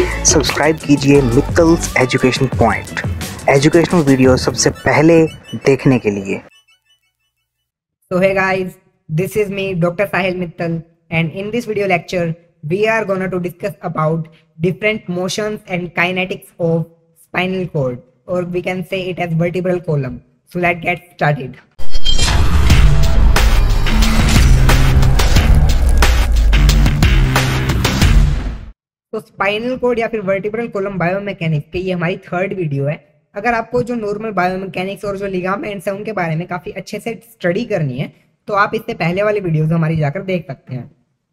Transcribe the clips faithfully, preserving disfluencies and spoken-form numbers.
Subscribe कीजिए Mittal's education point, educational video सबसे पहले देखने के लिए। So hey guys, this is me Doctor Sahil Mittal, and in this video lecture we are going to discuss about different motions and kinetics of spinal cord, or we can say it as vertebral column. So let's get started. तो spinal cord या फिर vertebral column biomechanics की ये हमारी third video है। अगर आपको जो नॉर्मल बायोमैकेनिक्स और जो लिगामेंट्स है उनके बारे में काफ़ी अच्छे से स्टडी करनी है तो आप इससे पहले वाली वीडियोस हमारी जाकर देख सकते हैं।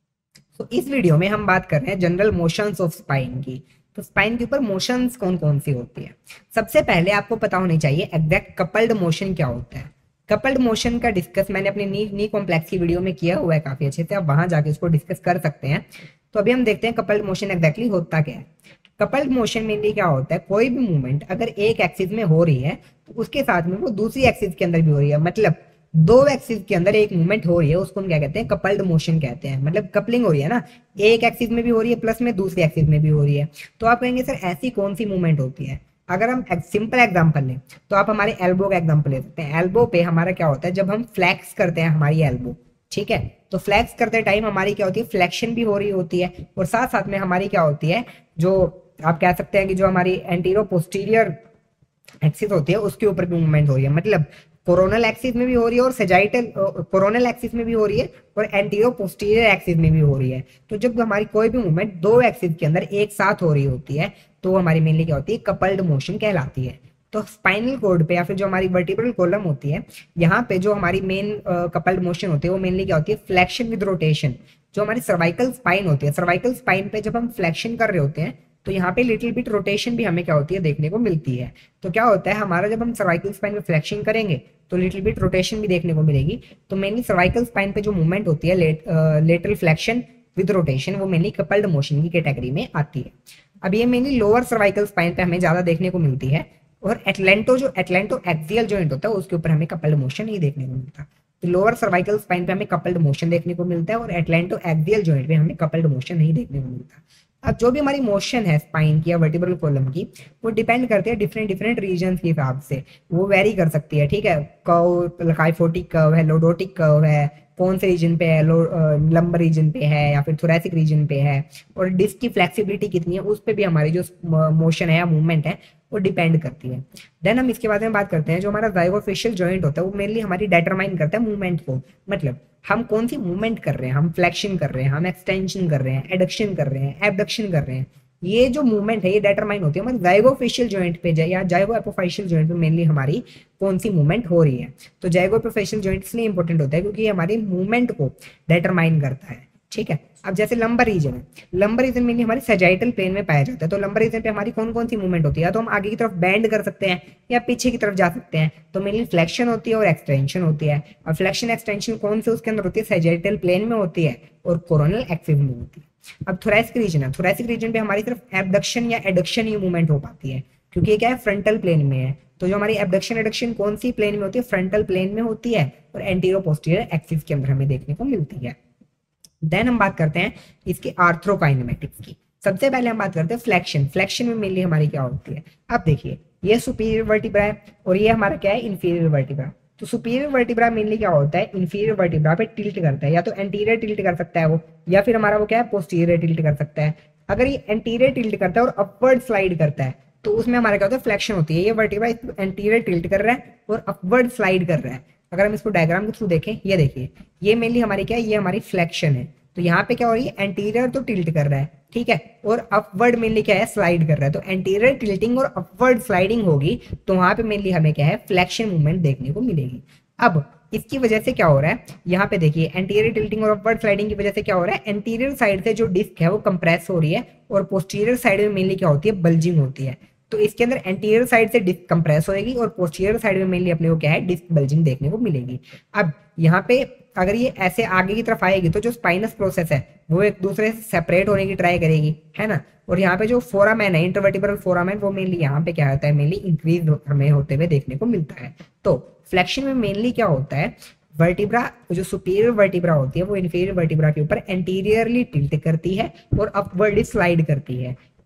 तो इस वीडियो में हम बात कर रहे हैं जनरल मोशंस ऑफ स्पाइन की। तो स्पाइन के ऊपर मोशंस कौन कौन सी होती है। सबसे पहले आपको पता होनी चाहिए एग्जैक्ट कपल्ड मोशन क्या होता है। कपल्ड मोशन का डिस्कस मैंने अपनी नी नी कॉम्प्लेक्स की वीडियो में किया हुआ है काफ़ी अच्छे से, आप वहाँ जाके उसको डिस्कस कर सकते हैं। तो अभी हम देखते हैं कपल्ड मोशन एग्जैक्टली होता क्या है। कपल्ड मोशन में क्या होता है, कोई भी मूवमेंट अगर एक एक्सिस में हो रही है तो उसके साथ में वो दूसरी एक्सिस के अंदर भी हो रही है, मतलब दो एक्सिस के अंदर एक मूवमेंट हो रही है, उसको हम क्या कहते हैं, कपल्ड मोशन कहते हैं। मतलब कपलिंग हो रही है ना, एक एक्सिस में भी हो रही है प्लस में दूसरी एक्सिस में भी हो रही है। तो आप कहेंगे सर ऐसी कौन सी मूवमेंट होती है। अगर हम सिंपल एग्जांपल लें तो आप हमारे एल्बो का एग्जांपल ले सकते हैं। एल्बो पे हमारा क्या होता है, जब हम फ्लैक्स करते हैं हमारी एल्बो, ठीक है, तो फ्लैक्स करते टाइम हमारी क्या होती है, फ्लेक्शन भी हो रही होती है और साथ साथ में हमारी क्या होती है, जो आप कह सकते हैं कि जो हमारी एंटीरो पोस्टीरियर एक्सिस होती है उसके ऊपर भी मूवमेंट हो रही है। मतलब कोरोनल एक्सिस में भी हो रही है और सेजाइटल कोरोनल एक्सिस में भी हो रही है और एंटीरो पोस्टीरियर एक्सिस में भी हो रही है। तो जब हमारी कोई भी मूवमेंट दो एक्सिस के अंदर एक साथ हो रही होती है तो हमारी मेनली क्या होती है, कपल्ड मोशन कहलाती है। तो स्पाइनल कोड पे या फिर जो हमारी वर्टिब्रल कॉलम होती है, यहाँ पे जो हमारी मेन कपल्ड मोशन होती है वो मेनली क्या होती है, फ्लेक्शन विद रोटेशन। जो हमारी सर्वाइकल स्पाइन होती है, सर्वाइकल स्पाइन पे जब हम फ्लेक्शन कर रहे होते हैं तो यहाँ पे लिटिल बिट रोटेशन भी हमें क्या होती है, देखने को मिलती है। तो क्या होता है हमारा, जब हम सर्वाइकल स्पाइन में फ्लेक्शन करेंगे तो लिटिल बिट रोटेशन भी देखने को मिलेगी। तो मेनली सर्वाइकल स्पाइन पे जो मूवमेंट होती है late, lateral flexion with rotation, वो मेनली कपल्ड मोशन की कैटेगरी में आती है। अब ये मेनली लोअर सर्वाइकल स्पाइन पे हमें ज्यादा देखने को मिलती है और एटलेंटो जो एटलेंटो एक्सियल जॉइंट होता है उसके ऊपर हमें कपल्ड मोशन नहीं देखने को मिलता। तो लोअर सर्वाइकल स्पाइन पे हमें कपल्ड मोशन देखने को मिलता है और एटलेंटो एक्सियल जॉइंट पे हमें कपल्ड मोशन नहीं देखने को मिलता। अब जो भी हमारी मोशन है स्पाइन की या वर्टिब्रल कॉलम की, वो डिपेंड करती है डिफरेंट डिफरेंट रीजन के हिसाब से, वो वेरी कर सकती है, ठीक है। कर्व, काइफोटिक कर्व है, लोडोटिक कर्व है, कौन से रीजन पे है, लंबर रीजन पे है या फिर थोरैसिक रीजन पे है, और डिस्क की फ्लेक्सिबिलिटी कितनी है उस पर भी हमारी जो मोशन है या मूवमेंट है वो डिपेंड करती है। देन हम इसके बाद में बात करते हैं जो हमारा जाइगोफेशियल जॉइंट होता है वो मेनली हमारी डिटरमाइन करता है मूवमेंट को। मतलब हम कौन सी मूवमेंट कर रहे हैं, हम फ्लेक्शन कर रहे हैं, हम एक्सटेंशन कर रहे हैं, एडक्शन कर रहे हैं, एबडक्शन कर रहे हैं, ये जो मूवमेंट है ये डिटरमाइन होती है हमारे जाइगोफेशियल जॉइंट पे या जाइगो एपोफाइशियल जॉइंट पे मेनली हमारी कौन सी मूवमेंट हो रही है। तो जाइगो एपोफाइशियल जॉइंट इसलिए इंपॉर्टेंट होता है क्योंकि ये हमारी मूवमेंट को डिटरमाइन करता है, ठीक है। अब जैसे लंबर रीजन है, लंबर रीजन मेनली हमारी सेजाइटल प्लेन में पाया जाता है। तो लंबर रीजन पे हमारी कौन कौन सी मूवमेंट होती है, तो हम आगे की तरफ बेंड कर सकते हैं या पीछे की तरफ जा सकते हैं। तो मेनली फ्लेक्शन होती है और एक्सटेंशन होती है। और फ्लेक्शन एक्सटेंशन कौन से उसके अंदर होती है, सेजाइटल प्लेन में होती है और कोरोनल एक्सिस में होती है। अब थोरैसिक रीजन है, थोरैसिक रीजन पे हमारी तरफ एबडक्शन या एडक्शन ही मूवमेंट हो पाती है क्योंकि ये क्या है, फ्रंटल प्लेन में है। तो जो हमारी एबडक्शन एडक्शन कौन सी प्लेन में होती है, फ्रंटल प्लेन में होती है और एंटीरो पोस्टीरियर एक्सिस के अंदर हमें देखने को मिलती है। देन हम बात करते हैं इसके आर्थ्रोकाइनेमेटिक्स की। सबसे पहले हम बात करते हैं फ्लेक्शन। फ्लेक्शन में मेनली हमारी क्या होती है, अब देखिए ये सुपीरियर वर्टिब्रा है और ये हमारा क्या है, इंफीरियर वर्टिब्रा। तो सुपीरियर वर्टिब्रा मेनली क्या होता है, इंफीरियर वर्टिब्रा पे टिल्ट करता है, या तो एंटीरियर टिल्ट कर सकता है वो, या फिर हमारा वो क्या है, पोस्टीरियर टिल्ट कर सकता है। अगर ये एंटीरियर टिल्ट करता है और अपवर्ड स्लाइड करता है तो उसमें हमारा क्या होता है, फ्लेक्शन होती है। ये वर्टिब्रा एंटीरियर टिल्ट कर रहा है और अपवर्ड स्लाइड कर रहा है। अगर हम इसको डायग्राम के थ्रू देखें, ये देखिए ये मेनली हमारी क्या है, ये हमारी फ्लेक्शन है। तो यहाँ पे क्या हो रही है, एंटीरियर तो टिल्ट कर रहा है, ठीक है, और अपवर्ड मेनली क्या है, स्लाइड कर रहा है। तो एंटीरियर टिल्टिंग और अपवर्ड स्लाइडिंग होगी तो वहां पे मेनली हमें क्या है, फ्लेक्शन मूवमेंट देखने को मिलेगी। अब इसकी वजह से क्या हो रहा है, यहाँ पे देखिए एंटीरियर टिल्टिंग और अपवर्ड स्लाइडिंग की वजह से क्या हो रहा है, एंटीरियर साइड से जो डिस्क है वो कंप्रेस हो रही है और पोस्टीरियर साइड में मेनली क्या होती है, बल्जिंग होती है। तो इसके अंदर एंटीरियर साइड से डिस्क कंप्रेस होएगी और पोस्टीरियर साइड में मेनली अपने को क्या है, डिस्क बल्जिंग देखने को मिलेगी। अब यहाँ पे अगर ये ऐसे आगे की तरफ आएगी तो जो स्पाइनस प्रोसेस है वो एक दूसरे से सेपरेट होने की ट्राई करेगी, है ना। और यहाँ पे जो फोरामेन है, इंटरवर्टिब्रल फोरामेन, वो मेनली यहाँ पे क्या होता है, मेनली इंक्रीज हमें होते हुए देखने को मिलता है। तो फ्लेक्शन में मेनली क्या होता है, वर्टिब्रा जो सुपीरियर वर्टिब्रा होती है वो इन्फीरियर वर्टिब्रा के ऊपर एंटीरियरली टिल्ट करती है और अपवर्डली स्लाइड करती है।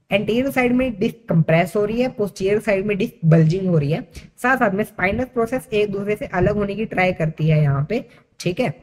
एंटीरियर साइड में डिस्क कंप्रेस हो रही है, पोस्टीरियर साइड में डिस्क बल्जिंग हो रही है। साथ साथ में स्पाइनस प्रोसेस एक दूसरे से अलग होने की ट्राई करती है यहाँ पे, ठीक है।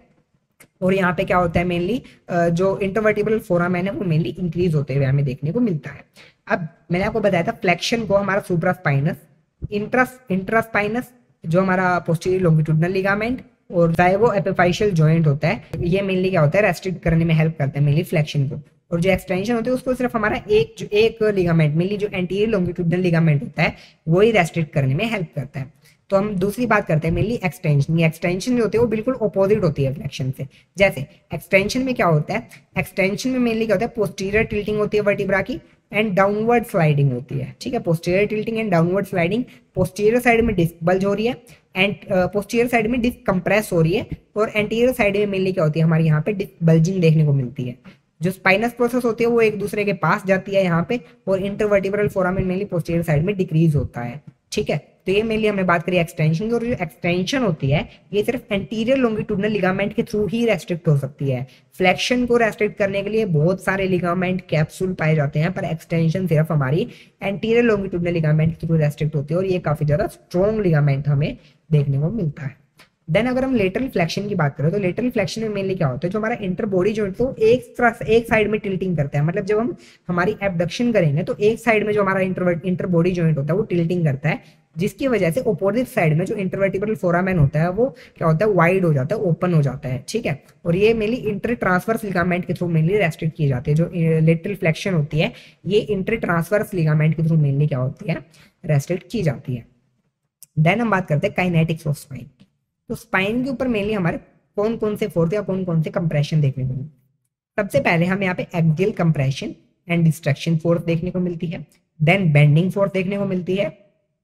और यहाँ पे क्या होता है, मेनली जो इंटरवर्टिब्रल फोरामेन है वो मेनली इंक्रीज होते हुए हमें देखने को मिलता है। अब मैंने आपको बताया था फ्लेक्शन को हमारा सुप्रास्पाइनस, इंट्रास इंट्रास्पाइनस जो हमारा पोस्टीरियर लॉन्गिट्यूडिनल लिगामेंट और जाइगो एपिफाइशियल जॉइंट होता है, ये मेनली क्या होता है, रेस्ट्रिक्ट करने में हेल्प करते हैं मेनली फ्लेक्शन को। और जो एक्सटेंशन होती है उसको सिर्फ हमारा एक जो एक लिगामेंट मेनली जो एंटीरियर लॉन्गिट्यूडिनल लिगामेंट होता है वही रेस्ट्रिक्ट करने में हेल्प करता है। तो हम दूसरी बात करते हैं मेनली एक्सटेंशन। ये एक्सटेंशन जो होती है वो बिल्कुल ऑपोजिट होती है फ्लेक्शन से। जैसे एक्सटेंशन में क्या होता है, एक्सटेंशन में मेनली क्या होता है, पोस्टीरियर टिल्टिंग होती है वर्टिब्रा की एंड डाउनवर्ड स्लाइडिंग होती है, ठीक है। Posterior tilting and downward sliding, posterior side में डिस्क बल्ज हो रही है एंड पोस्टीरियर साइड में डिस्क कंप्रेस हो रही है, और एंटीरियर साइड में मेनली क्या होती है, हमारी यहाँ पे डिस्क बल्जिंग देखने को मिलती है। जो स्पाइनस प्रोसेस होती है वो एक दूसरे के पास जाती है यहाँ पे, और intervertebral foramen mainly posterior side में डिक्रीज होता है, ठीक है। तो ये मेनली हमने बात करी एक्सटेंशन की। और जो एक्सटेंशन होती है ये सिर्फ एंटीरियर लॉन्गिट्यूडिनल लिगामेंट के थ्रू ही रेस्ट्रिक्ट हो सकती है। फ्लेक्शन को रेस्ट्रिक्ट करने के लिए बहुत सारे लिगामेंट कैप्सूल पाए जाते हैं, पर एक्सटेंशन सिर्फ हमारी एंटीरियर लॉन्गिट्यूडिनल लिगामेंट के थ्रू रेस्ट्रिक्ट होती है, और ये काफी ज्यादा स्ट्रॉन्ग लिगामेंट हमें देखने को मिलता है। देन अगर हम लेटरल फ्लेक्शन की बात करें तो लेटरल फ्लेक्शन में मेनली क्या होता है, जो हमारा इंटर बॉडी जॉइंट तो एक तरफ एक साइड में टिल्टिंग करता है। मतलब जब हम हमारी एबडक्शन करेंगे तो एक साइड में जो हमारा इंटर इंटर बॉडी जॉइंट होता है वो टिल्टिंग करता है, जिसकी वजह से अपोजिट साइड में जो इंटरवर्टिब्रल फोरामेन होता है वो क्या होता है, वाइड हो जाता है, ओपन हो जाता है, ठीक है। और ये मेनली इंटर ट्रांसवर्स लिगामेंट के थ्रू मेनली रेस्ट्रिक्ट की जाती है। जो लेटरल फ्लेक्शन होती है ये इंटर ट्रांसवर्स लिगामेंट के थ्रू मेनली क्या होती है, रेस्ट्रिक्ट की जाती है। देन हम बात करते हैं काइनेटिक्स ऑफ स्पाइन। तो स्पाइन के ऊपर मेनली हमारे कौन कौन से फोर्स या कौन कौन से कंप्रेशन देखने को मिलते हैं। सबसे पहले हमें यहाँ पे axial compression and distraction force देखने को मिलती है, देन बेंडिंग फोर्स देखने को मिलती है,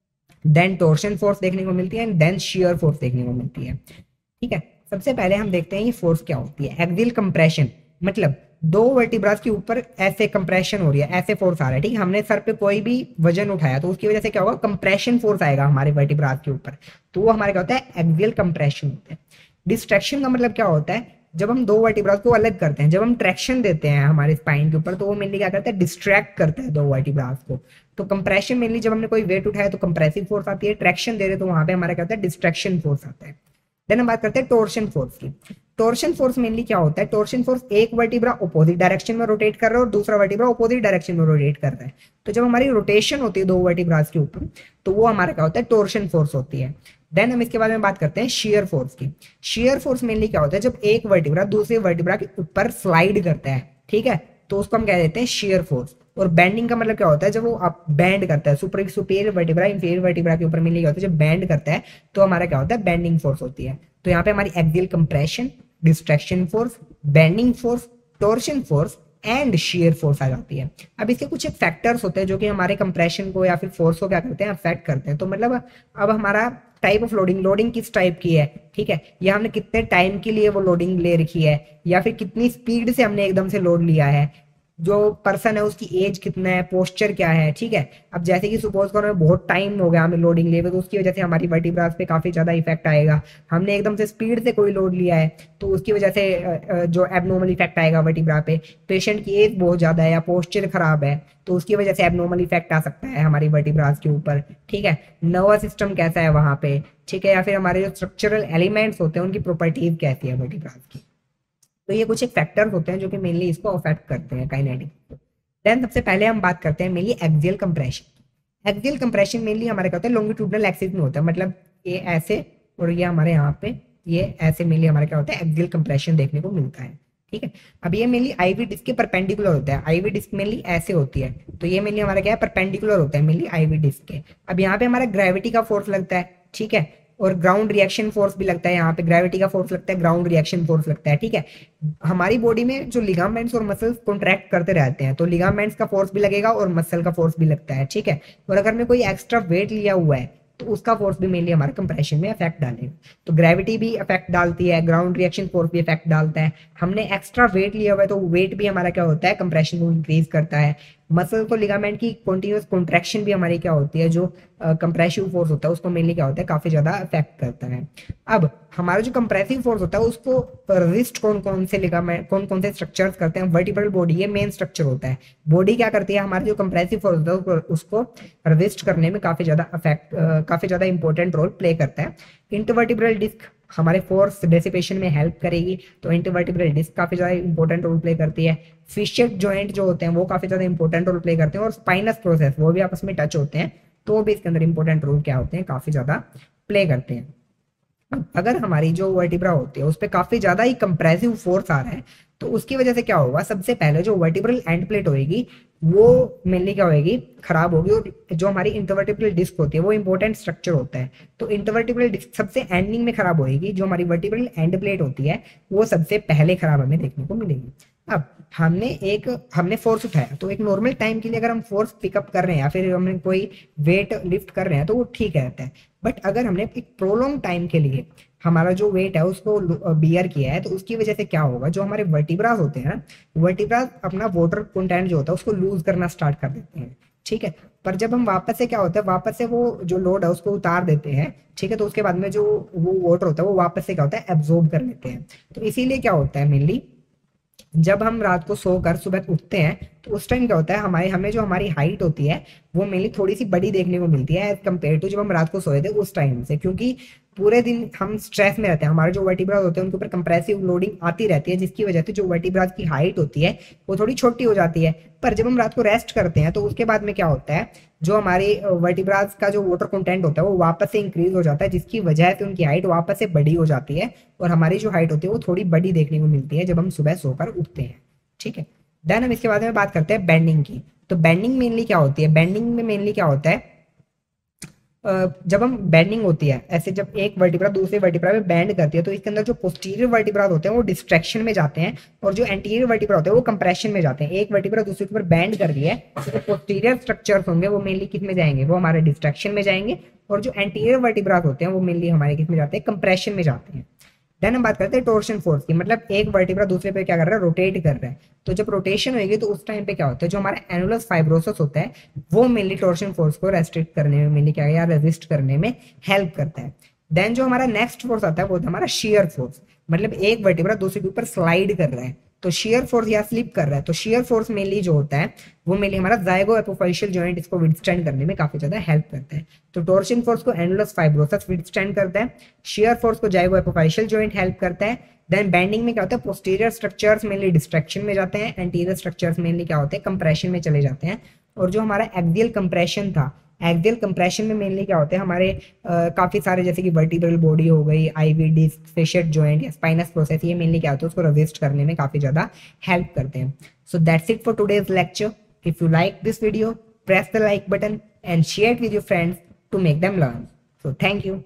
देन टॉर्शन फोर्स देखने को मिलती है, एंड देन शियर फोर्स देखने को मिलती है, ठीक है। सबसे पहले हम देखते हैं ये फोर्स क्या होती है। एक्सियल कंप्रेशन मतलब दो वर्टिब्रास के ऊपर ऐसे कंप्रेशन हो रही है, ऐसे फोर्स आ रहा है, ठीक है। हमने सर पे कोई भी वजन उठाया तो उसकी वजह से क्या होगा, कंप्रेशन फोर्स आएगा हमारे वर्टिब्रास के ऊपर, तो वो हमारे क्या होता है, एक्सियल कंप्रेशन होता है। डिस्ट्रैक्शन का मतलब क्या होता है, जब हम दो वर्टिब्रास को अलग करते हैं, जब हम ट्रैक्शन देते हैं हमारे स्पाइन के ऊपर तो वो मेनली क्या करता है, डिस्ट्रैक्ट करता है दो वर्टिब्रास को। तो कंप्रेशन मेनली जब हमने कोई वेट उठाया तो कंप्रेसिव फोर्स आती है, ट्रैक्शन दे रहे तो वहां पे हमारा क्या होता है, डिस्ट्रैक्शन फोर्स आता है। देन हम बात करते हैं टॉर्शन फोर्स की। टॉर्शन फोर्स मेनली क्या होता है, टॉर्शन फोर्स एक वर्टिब्रा ऑपोजिट डायरेक्शन में रोटेट कर रहा है और दूसरा वर्टिब्रा ऑपोजिट डायरेक्शन में रोटेट कर रहा है। तो जब हमारी रोटेशन होती है दो वर्टिब्रास के ऊपर तो वो हमारा क्या होता है, टॉर्शन फोर्स होती है। देन हम इसके बारे में बात करते हैं शियर फोर्स की। शियर फोर्स मेनली क्या होता है, जब एक वर्टिब्रा दूसरे वर्टिब्रा के ऊपर स्लाइड करता है, ठीक है, तो उसको हम कह देते हैं शियर फोर्स। और बैंडिंग का मतलब क्या होता है, जब वो आप बैंड करता है super superior vertebra inferior vertebra के ऊपर मेनली क्या होता है, जब बैंड करता है तो हमारा क्या होता है, बैंडिंग फोर्स होती है। तो यहाँ पे हमारी axial compression, distraction force, bending force, torsion force and shear force आ जाती है। अब इसके कुछ एक फैक्टर्स होते हैं जो कि हमारे कंप्रेशन को या फिर फोर्स को क्या करते हैं, अफेक्ट करते हैं। तो मतलब अब हमारा टाइप ऑफ लोडिंग, लोडिंग किस टाइप की है, ठीक है, या हमने कितने टाइम के लिए वो लोडिंग ले रखी है, या फिर कितनी स्पीड से हमने एकदम से लोड लिया है, जो पर्सन है उसकी एज कितना है, पोस्चर क्या है, ठीक है। अब जैसे कि सपोज करो बहुत टाइम हो गया हमें लोडिंग लिए हुए तो उसकी वजह से हमारी वर्टिब्रास पे काफी ज्यादा इफेक्ट आएगा। हमने एकदम से स्पीड से कोई लोड लिया है तो उसकी वजह से जो एबनॉर्मल इफेक्ट आएगा वर्टिब्रा पे। पेशेंट की एज बहुत ज्यादा है या पोस्चर खराब है तो उसकी वजह से एबनॉर्मल इफेक्ट आ सकता है हमारी वर्टिब्रास के ऊपर, ठीक है। नर्वस सिस्टम कैसा है वहां पे, ठीक है, या फिर हमारे जो स्ट्रक्चरल एलिमेंट्स होते हैं उनकी प्रॉपर्टीज कैसी है वर्टिब्रास की। तो ये कुछ एक फैक्टर्स होते हैं जो कि मेनली इसको अफेक्ट करते हैं काइनेटिक्स को। देन सबसे पहले हम बात करते हैं mainly axial compression. Axial compression mainly हमारे क्या होता है, लॉन्गिट्यूडिनल एक्सिस में होता है, मतलब ये ऐसे और ये हमारे यहाँ पे ये ऐसे मेनली हमारे क्या होता है, एक्सियल कंप्रेशन देखने को मिलता है, ठीक है। अब ये मेनली आईवी डिस्क के परपेंडिकुलर होता है। आईवी डिस्क मेनली ऐसे होती है तो ये मेनली हमारा क्या है, परपेंडिकुलर होता है मेनली आईवी डिस्क के। अब यहाँ पे हमारा ग्रेविटी का फोर्स लगता है, ठीक है, और ग्राउंड रिएक्शन फोर्स भी लगता है। यहाँ पे ग्रेविटी का फोर्स लगता है, ग्राउंड रिएक्शन फोर्स लगता है, ठीक है। हमारी बॉडी में जो लिगामेंट्स और मसल्स कॉन्ट्रैक्ट करते रहते हैं तो लिगामेंट्स का फोर्स भी लगेगा और मसल का फोर्स भी लगता है, ठीक है। और अगर मैं कोई एक्स्ट्रा वेट लिया हुआ है तो उसका फोर्स भी मेनली हमारे कंप्रेशन में इफेक्ट डालेगा। तो ग्रेविटी भी इफेक्ट डालती है, ग्राउंड रिएक्शन फोर्स भी इफेक्ट डालता है। हमने एक्स्ट्रा वेट लिया हुआ है तो वेट भी हमारा क्या होता है, कंप्रेशन को इंक्रीज करता है। मसल को लिगामेंट की कंटिन्यूअस कॉन्ट्रैक्शन भी हमारी क्या होती है, जो कंप्रेसिव uh, फोर्स होता है उसको मेनली क्या होता है, काफी ज्यादा अफेक्ट करता है। अब हमारा जो कंप्रेसिव फोर्स होता है उसको रेजिस्ट कौन कौन से लिगामेंट कौन कौन से स्ट्रक्चर्स करते हैं, वर्टिब्रल बॉडी ये मेन स्ट्रक्चर होता है। बॉडी क्या करती है, हमारे जो कंप्रेसिव फोर्स होता है उसको रेजिस्ट करने में काफी ज्यादा अफेक्ट काफी ज्यादा इंपॉर्टेंट रोल प्ले करता है। इंटरवर्टिब्रल डिस्क हमारे फोर्स डेसिपेशन में हेल्प करेगी, तो इंटरवर्टिब्रल डिस्क काफी ज्यादा इंपॉर्टेंट रोल प्ले करती है। फिशियल जॉइंट जो होते हैं वो काफी ज्यादा इंपॉर्टेंट रोल प्ले करते हैं, और स्पाइनस प्रोसेस वो भी आपस में टच होते हैं, तो वो भी इसके अंदर इंपॉर्टेंट रोल क्या होते हैं, काफी ज्यादा प्ले करते हैं। अगर हमारी जो वर्टिब्रा होती है उस पर काफी ज्यादा ही कंप्रेसिव फोर्स आ रहा है, तो उसकी वजह से क्या होगा, सबसे पहले जो वर्टिब्रल एंड प्लेट होगी वो मेनली क्या होगी, खराब होगी। और जो हमारी इंटरवर्टिब्रल डिस्क होती है वो इंपॉर्टेंट स्ट्रक्चर होता है, तो इंटरवर्टिब्रल डिस्क सबसे एंडिंग में खराब होगी। जो हमारी वर्टिब्रल एंड प्लेट होती है वो सबसे पहले खराब हमें देखने को मिलेगी। अब हमने एक हमने फोर्स उठाया, तो एक नॉर्मल टाइम के लिए अगर हम फोर्स पिकअप कर रहे हैं या फिर हमने कोई वेट लिफ्ट कर रहे हैं तो वो ठीक रहता है। बट अगर हमने एक प्रोलॉन्ग टाइम के लिए हमारा जो वेट है उसको बियर किया है, तो उसकी वजह से क्या होगा, जो हमारे वर्टिब्रास होते हैं, वर्टिब्रास अपना वाटर कंटेंट जो होता है उसको लूज करना स्टार्ट कर देते हैं, ठीक है। पर जब हम वापस से क्या होता है, वापस से वो जो लोड है उसको उतार देते हैं, ठीक है, तो उसके बाद में जो वो वाटर होता है वो वापस से क्या होता है, एब्जॉर्ब कर लेते हैं। तो इसीलिए क्या होता है, मेनली जब हम रात को सोकर सुबह उठते हैं तो उस टाइम क्या होता है, हमारे हमें जो हमारी हाइट होती है वो मेनली थोड़ी सी बड़ी देखने को मिलती है एज कम्पेयर टू जब हम रात को सोए थे उस टाइम से, क्योंकि पूरे दिन हम स्ट्रेस में रहते हैं। हमारे जो वर्टिब्रास होते हैं उनके ऊपर कंप्रेसिव लोडिंग आती रहती है, जिसकी वजह से जो वर्टिब्रास की हाइट होती है वो थोड़ी छोटी हो जाती है। पर जब हम रात को रेस्ट करते हैं तो उसके बाद में क्या होता है, जो हमारे वर्टिब्रास का जो वाटर कंटेंट होता है वो वापस से इंक्रीज हो जाता है, जिसकी वजह से उनकी हाइट वापस से बड़ी हो जाती है, और हमारी जो हाइट होती है वो थोड़ी बड़ी देखने को मिलती है जब हम सुबह सोकर उठते हैं, ठीक है। देन हम इसके बाद में बात करते हैं बेंडिंग की। तो बेंडिंग मेनली क्या होती है, बेंडिंग में मेनली क्या होता है, जब हम बेंडिंग होती है ऐसे, जब एक वर्टिब्रा दूसरे वर्टिब्रा में बेंड करती है तो इसके अंदर जो पोस्टीरियर वर्टिब्रा होते हैं वो डिस्ट्रैक्शन में जाते हैं, और जो एंटीरियर वर्टिब्रा होते हैं वो कंप्रेशन में जाते हैं। एक वर्टिब्रा दूसरे के ऊपर बेंड कर रही है तो जो पोस्टीरियर स्ट्रक्चर्स होंगे वो मेनली किस में जाएंगे, वो हमारे डिस्ट्रैक्शन में जाएंगे, और जो एंटीरियर वर्टिब्रा होते हैं वो मेनली हमारे किस में जाते हैं, कंप्रेशन में जाते हैं। देन हम बात करते हैं टोर्शन फोर्स की, मतलब एक वर्टिब्रा दूसरे पे क्या कर रहा है, रोटेट कर रहा है। तो जब रोटेशन होगी तो उस टाइम पे क्या होता है, जो हमारा एनुलस फाइब्रोसस होता है वो मेनली टोर्शन फोर्स को रेस्ट्रिक्ट करने में मेनली क्या है, रेजिस्ट करने में हेल्प करता है। देन जो हमारा नेक्स्ट फोर्स आता है वो होता है हमारा शियर फोर्स, मतलब एक वर्टिब्रा दूसरे के ऊपर स्लाइड कर रहा है तो शियर फोर्स या स्लिप कर रहा है, तो शियर फोर्स मेनली जो होता है वो मेनली हमारा जाइगो एपोफाइशियल जॉइंट इसको विथस्टैंड करने में काफी ज्यादा हेल्प करता है। तो टॉर्शन फोर्स को एनुलस फाइब्रोसस विथस्टैंड करता है, शियर फोर्स को जाइगो एपोफाइशियल जॉइंट हेल्प करता है। देन बेंडिंग में क्या होता है, पोस्टीरियर स्ट्रक्चर्स मेनली डिस्ट्रैक्शन में जाते हैं, एंटीरियर स्ट्रक्चर्स मेनली क्या होते हैं, कंप्रेशन में चले जाते हैं। और जो हमारा एक्सियल कंप्रेशन था, एक्सियल कंप्रेशन में मेनली क्या होते हैं, हमारे आ, काफी सारे जैसे कि वर्टिब्रल बॉडी हो गई, आईवी डिस्क, फेशियल जॉइंट या स्पाइनस प्रोसेस, ये मेनली क्या होता है, उसको रेजिस्ट करने में काफी ज्यादा हेल्प करते हैं। So that's it for today's lecture. If you like this video, press the like button and share it with your friends to make them learn. So thank you.